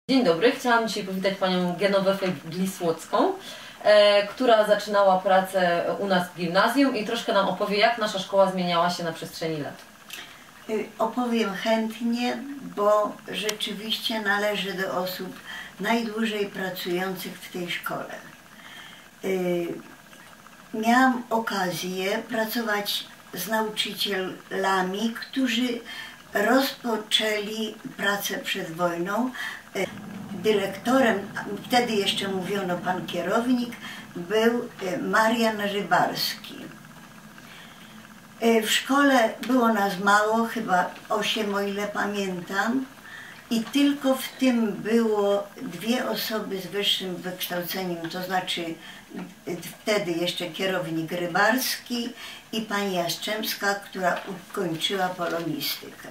Dzień dobry, chciałam dzisiaj powitać Panią Genowefę Glisłocką, która zaczynała pracę u nas w gimnazjum i troszkę nam opowie, jak nasza szkoła zmieniała się na przestrzeni lat. Opowiem chętnie, bo rzeczywiście należy do osób najdłużej pracujących w tej szkole. Miałam okazję pracować z nauczycielami, którzy rozpoczęli pracę przed wojną. Dyrektorem, wtedy jeszcze mówiono pan kierownik, był Marian Rybarski. W szkole było nas mało, chyba 8, o ile pamiętam, i tylko w tym było 2 osoby z wyższym wykształceniem, to znaczy wtedy jeszcze kierownik Rybarski i pani Jastrzębska, która ukończyła polonistykę.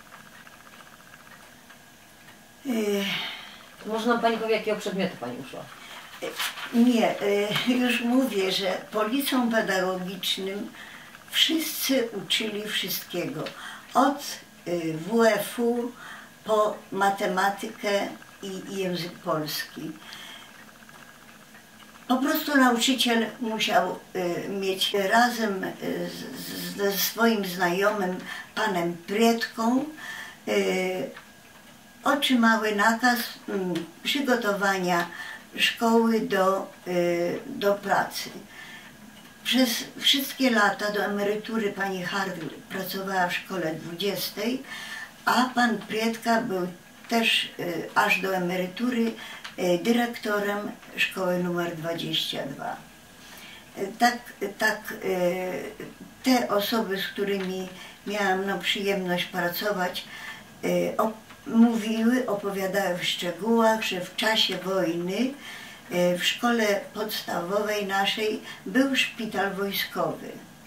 Może nam Pani powie, jakiego przedmiotu Pani uczyła? Nie, już mówię, że po liceum pedagogicznym wszyscy uczyli wszystkiego. Od WF-u po matematykę i język polski. Po prostu nauczyciel musiał mieć razem ze swoim znajomym panem Prietką otrzymały nakaz przygotowania szkoły do pracy. Przez wszystkie lata do emerytury pani Hardl pracowała w szkole 20, a pan Prietka był też aż do emerytury dyrektorem szkoły numer 22. Te osoby, z którymi miałam przyjemność pracować, opowiadały w szczegółach, że w czasie wojny w szkole podstawowej naszej był szpital wojskowy.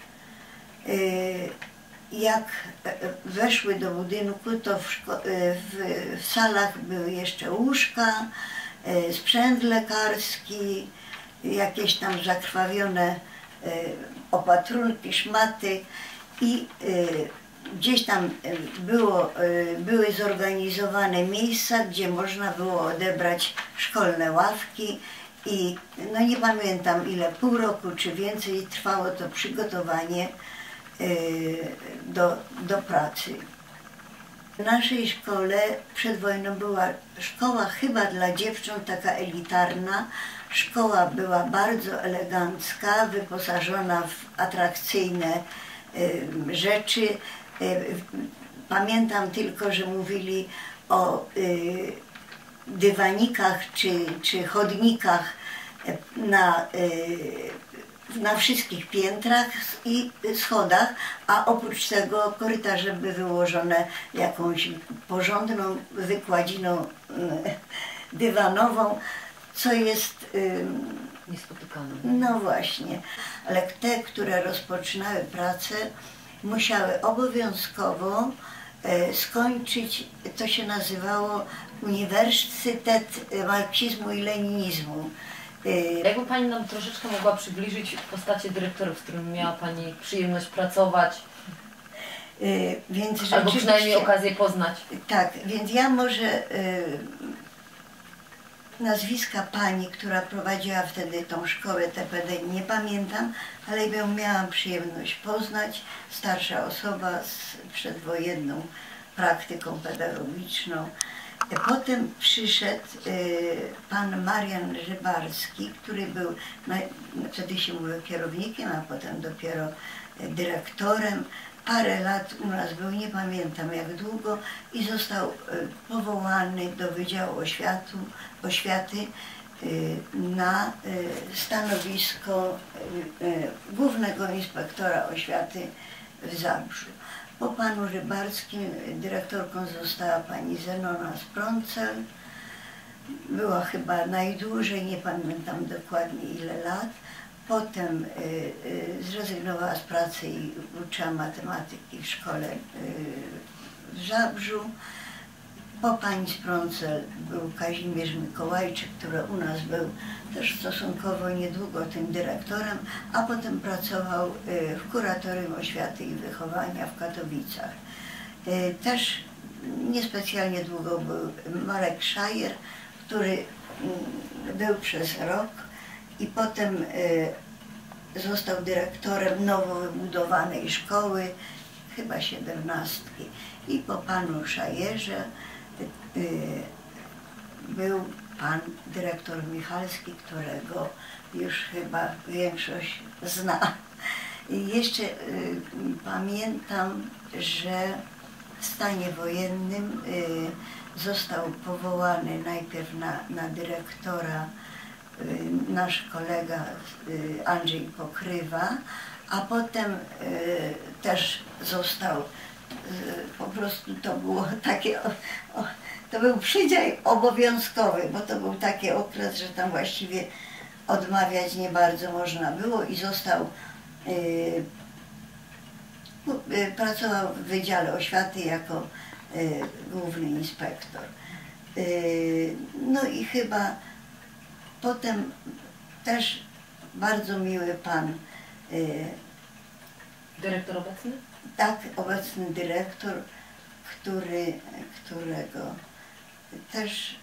Jak weszły do budynku, to w salach były jeszcze łóżka, sprzęt lekarski, jakieś tam zakrwawione opatrunki, szmaty i gdzieś tam były zorganizowane miejsca, gdzie można było odebrać szkolne ławki i no nie pamiętam ile, pół roku czy więcej trwało to przygotowanie do pracy. W naszej szkole przed wojną była szkoła chyba dla dziewcząt taka elitarna. Szkoła była bardzo elegancka, wyposażona w atrakcyjne rzeczy. Pamiętam tylko, że mówili o dywanikach czy chodnikach na wszystkich piętrach i schodach, a oprócz tego korytarze były wyłożone jakąś porządną wykładziną dywanową, co jest niespotykane. No właśnie, ale te, które rozpoczynały pracę, musiały obowiązkowo skończyć, to się nazywało Uniwersytet Marksizmu i Leninizmu. Jakby Pani nam troszeczkę mogła przybliżyć postacie dyrektorów, z którymi miała Pani przyjemność pracować? Albo przynajmniej okazję poznać. Tak, więc ja może nazwiska pani, która prowadziła wtedy tą szkołę TPD, nie pamiętam, ale ją miałam przyjemność poznać. Starsza osoba z przedwojenną praktyką pedagogiczną. Potem przyszedł pan Marian Rybarski, który był, wtedy się mówiło kierownikiem, a potem dopiero dyrektorem. Parę lat u nas był, nie pamiętam jak długo, i został powołany do Wydziału Oświaty na stanowisko głównego inspektora oświaty w Zabrzu. Po panu Rybarskim dyrektorką została pani Zenona Sprącel. Była chyba najdłużej, nie pamiętam dokładnie ile lat. Potem zrezygnowała z pracy i uczyła matematyki w szkole w Zabrzu. Po pani Sprącel był Kazimierz Mikołajczyk, który u nas był też stosunkowo niedługo tym dyrektorem, a potem pracował w Kuratorium Oświaty i Wychowania w Katowicach. Też niespecjalnie długo był Marek Szajer, który był przez rok i potem został dyrektorem nowo wybudowanej szkoły, chyba 17. I po panu Szajerze był pan dyrektor Michalski, którego już chyba większość zna. I jeszcze pamiętam, że w stanie wojennym został powołany najpierw na dyrektora nasz kolega Andrzej Pokrywa, a potem też został, po prostu to było takie, to był przydział obowiązkowy, bo to był taki okres, że tam właściwie odmawiać nie bardzo można było i został, pracował w Wydziale Oświaty jako główny inspektor. No i chyba potem też bardzo miły pan. Dyrektor obecny? Tak, obecny dyrektor, którego też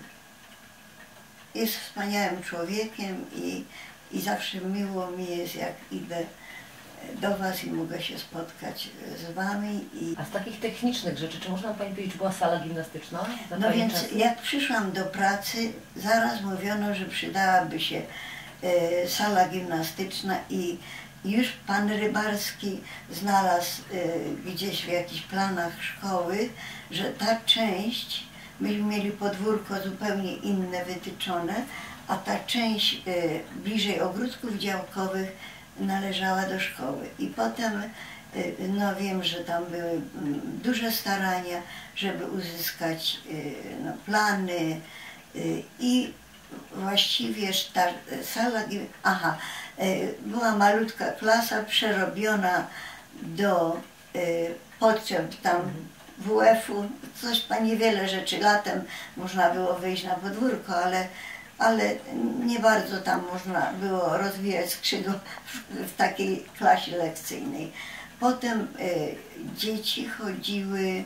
jest wspaniałym człowiekiem i zawsze miło mi jest, jak idę do was i mogę się spotkać z wami. A z takich technicznych rzeczy, czy można pani powiedzieć, czy była sala gimnastyczna? No więc jak przyszłam do pracy, zaraz mówiono, że przydałaby się sala gimnastyczna i już pan Rybarski znalazł gdzieś w jakichś planach szkoły, że ta część, myśmy mieli podwórko zupełnie inne wytyczone, a ta część bliżej ogródków działkowych należała do szkoły. I potem, no wiem, że tam były duże starania, żeby uzyskać no, plany i właściwie ta sala, była malutka klasa przerobiona do potrzeb tam WF-u, coś niewiele rzeczy. Latem można było wyjść na podwórko, ale nie bardzo tam można było rozwijać skrzydło w takiej klasie lekcyjnej. Potem dzieci chodziły,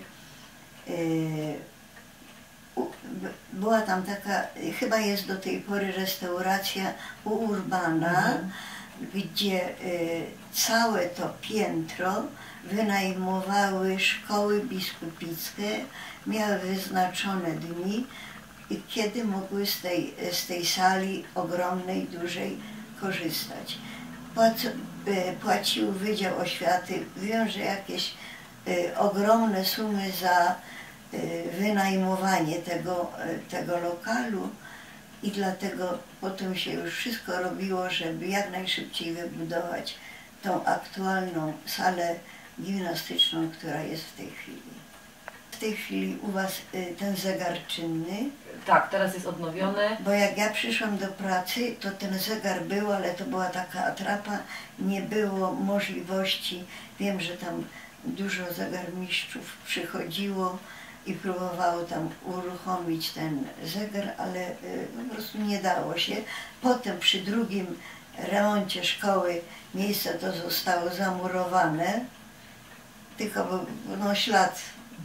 była tam taka, chyba jest do tej pory restauracja u Urbana, gdzie całe to piętro wynajmowały szkoły biskupickie, miały wyznaczone dni, kiedy mogły z tej sali ogromnej, dużej korzystać. Płacił Wydział Oświaty, wiem, że jakieś ogromne sumy za wynajmowanie tego lokalu i dlatego potem się już wszystko robiło, żeby jak najszybciej wybudować tą aktualną salę gimnastyczną, która jest w tej chwili. W tej chwili u was ten zegar czynny? Tak, teraz jest odnowiony. Bo jak ja przyszłam do pracy, to ten zegar był, ale to była taka atrapa, nie było możliwości. Wiem, że tam dużo zegarmistrzów przychodziło i próbowało tam uruchomić ten zegar, ale po prostu nie dało się. Potem przy drugim remoncie szkoły miejsce to zostało zamurowane, tylko był no, ślad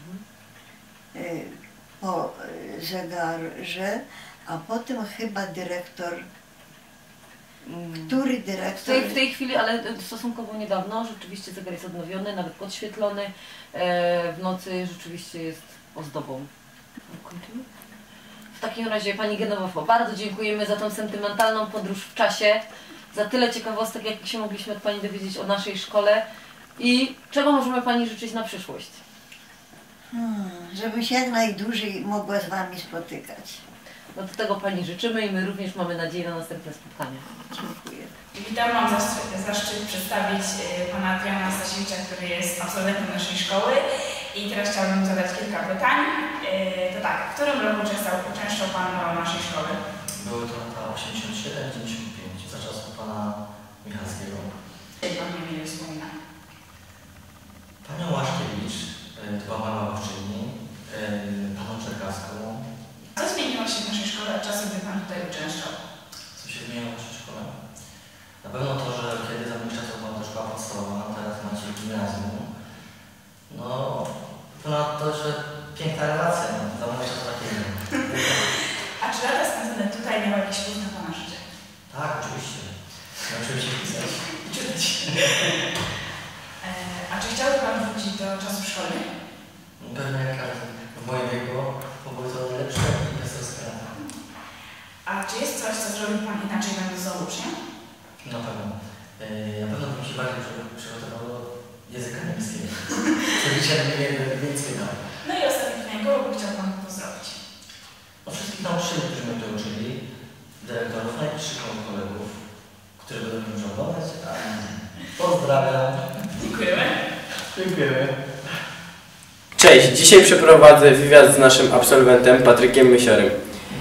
po zegarze, a potem chyba dyrektor, który dyrektor... W tej chwili, ale stosunkowo niedawno, rzeczywiście zegar jest odnowiony, nawet podświetlony, w nocy rzeczywiście jest ozdobą. Kończymy? W takim razie Pani Genowefo, bardzo dziękujemy za tą sentymentalną podróż w czasie, za tyle ciekawostek, jak się mogliśmy od Pani dowiedzieć o naszej szkole i czego możemy Pani życzyć na przyszłość? Żebym się jak najdłużej mogła z wami spotykać. No do tego Pani życzymy i my również mamy nadzieję na następne spotkania. Dziękuję. Witam, mam zaszczyt przedstawić pana Adriana Stasiewicza, który jest absolwentem naszej szkoły i teraz chciałabym zadać kilka pytań. To tak, w którym roku uczęszczał pan do naszej szkoły? Były to lata 87-95, za czasów pana Michalskiego. Pan mnie nie wspomina. Panią Łaszkiewicz, to była mama Łaszczyni, panią Czerkawską. Co zmieniło się w naszej szkole od czasu, gdy pan tutaj uczęszczał? Co się zmieniło w naszej szkole? Na pewno to, że kiedy za moich czasów była to szkoła podstawowa, teraz macie gimnazjum. No, ponadto, że jakiś wpływ na Pana życie? Tak, oczywiście. Nauczyłem się pisać i czytać. A czy chciałby Pan wrócić do czasów szkolnych? Pewnie jak każdy. W moim wieku były to najlepsze i profesorskie lata. A czy jest coś, co zrobił Pan inaczej będąc uczniem? Na pewno. Na pewno bym się bardziej przygotował do języka niemieckiego. Co życia niemieckiego. No i ostatnie pytanie, kogo by chciał Pan to zrobić? O wszystkich nauczycieli, którzy mnie to uczyli, dyrektorów, najbliższych kolegów, którzy będą mnie oglądać. Pozdrawiam. Dziękujemy. Dziękujemy. Cześć, dzisiaj przeprowadzę wywiad z naszym absolwentem Patrykiem Mysiorem.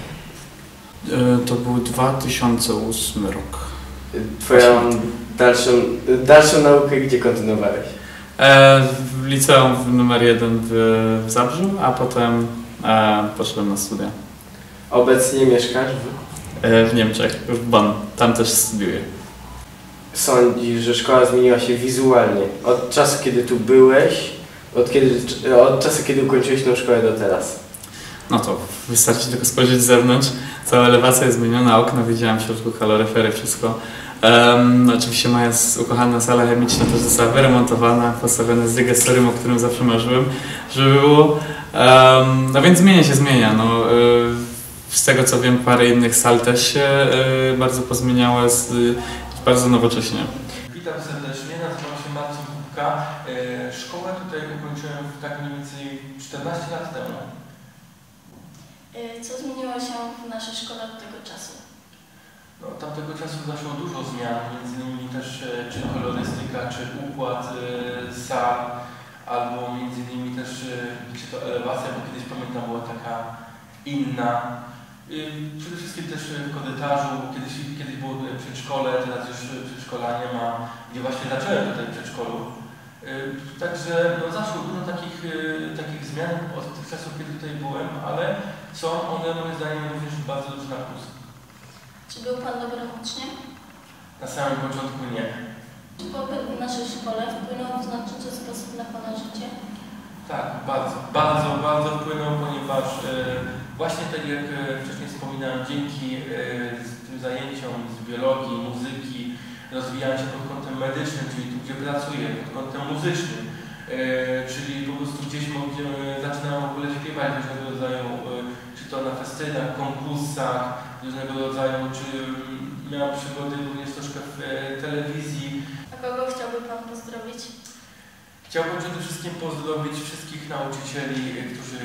To był 2008 rok. Twoją dalszą naukę gdzie kontynuowałeś? W liceum numer 1 w Zabrzu, a potem poszedłem na studia. Obecnie mieszkasz W Niemczech, w Bonn. Tam też studiuję. Sądzisz, że szkoła zmieniła się wizualnie od czasu, kiedy tu byłeś, od czasu, kiedy ukończyłeś tę szkołę do teraz? No to wystarczy tylko spojrzeć z zewnątrz. Cała elewacja jest zmieniona, okna widziałem w środku, kaloryfery, wszystko. Oczywiście moja ukochana sala chemiczna też została wyremontowana, postawione z dygestorium, o którym zawsze marzyłem, żeby było. No więc zmienia. No, z tego co wiem, parę innych sal też się bardzo pozmieniało, jest bardzo nowocześnie. Witam serdecznie, nazywam się Marcin Kubka. Szkołę tutaj ukończyłem tak mniej więcej 14 lat temu. Co zmieniło się w naszej szkole od tego czasu? No, tamtego czasu zaszło dużo zmian, między innymi też czy kolorystyka, czy układ sal, albo między innymi też czy to elewacja, bo kiedyś pamiętam była taka inna. Przede wszystkim też w korytarzu, kiedyś było przedszkole, teraz już przedszkola nie ma, gdzie właśnie zacząłem tutaj w przedszkolu. Także no, zaszło dużo takich zmian od tych czasów, kiedy tutaj byłem, ale są one moim zdaniem również bardzo duży na plus. Czy był Pan dobrym uczniem? Na samym początku nie. Czy pobyt w naszej szkole wpłynął w znaczący sposób na Pana życie? Tak, bardzo wpłynął, ponieważ właśnie tak jak wcześniej wspominałem, dzięki tym zajęciom z biologii, muzyki, rozwijałem się pod kątem medycznym, czyli tu gdzie pracuję, pod kątem muzycznym, czyli po prostu gdzieś zaczynałem w ogóle śpiewać różnego rodzaju, czy to na festynach, konkursach, różnego rodzaju, czy miałem przygody również troszkę w telewizji. A kogo chciałby Pan pozdrowić? Chciałbym przede wszystkim pozdrowić wszystkich nauczycieli, którzy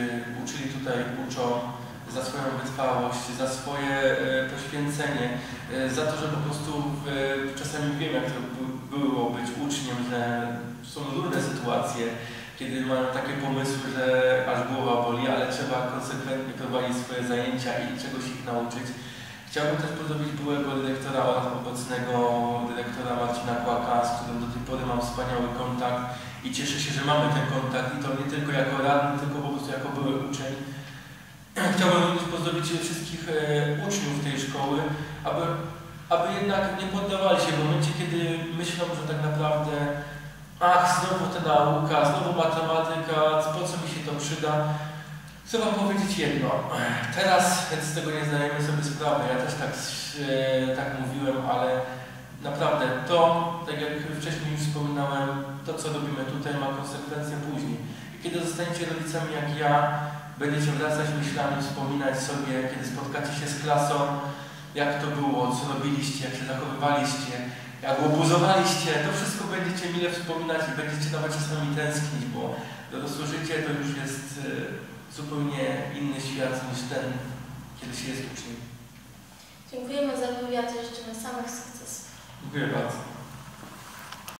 uczą za swoją wytrwałość, za swoje poświęcenie, za to, że po prostu czasami wiem, jak to było być uczniem, że są różne sytuacje, kiedy mają takie pomysły, że aż głowa boli, ale trzeba konsekwentnie prowadzić swoje zajęcia i czegoś ich nauczyć. Chciałbym też pozdrowić byłego dyrektora oraz obecnego dyrektora Marcina Kłaka, z którym do tej pory mam wspaniały kontakt i cieszę się, że mamy ten kontakt i to nie tylko jako radny, tylko po prostu jako były uczeń. Chciałbym również pozdrowić wszystkich uczniów tej szkoły, aby jednak nie poddawali się w momencie, kiedy myślą, że tak naprawdę znowu ta nauka, znowu matematyka, po co mi się to przyda. Chcę Wam powiedzieć jedno. Teraz z tego nie zdajemy sobie sprawy. Ja też tak mówiłem, ale naprawdę to, tak jak wcześniej już wspominałem, to co robimy tutaj ma konsekwencje później. I kiedy zostaniecie rodzicami jak ja, będziecie wracać myślami, wspominać sobie, kiedy spotkacie się z klasą, jak to było, co robiliście, jak się zachowywaliście, jak obuzowaliście, to wszystko będziecie mile wspominać i będziecie nawet czasami tęsknić, bo dorosłe życie to już jest zupełnie inny świat niż ten, kiedy się jest uczniem. Dziękujemy za wywiad i życzymy samych sukcesów. Dziękuję bardzo.